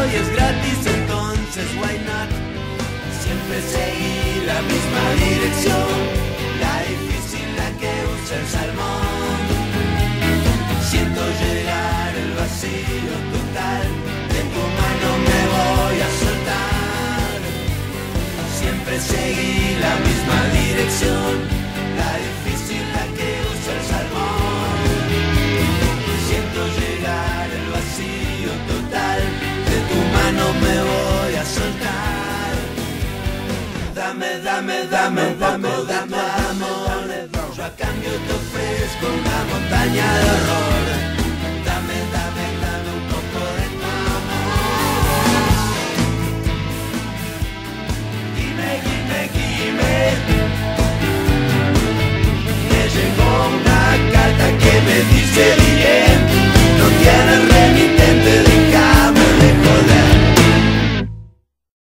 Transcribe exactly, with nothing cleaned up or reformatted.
y es gratis, entonces why not? Siempre seguí la misma dirección, la difícil, la que usa el salmón. Siento llegar el vacío total, de tu mano me voy a soltar. Siempre seguí la misma dirección, la difícil, la que usa el salmón. Siento llegar el vacío total, de tu mano me voy a soltar. Dame, dame, dame un poco de tu amor, yo a cambio te ofrezco una montaña de horror.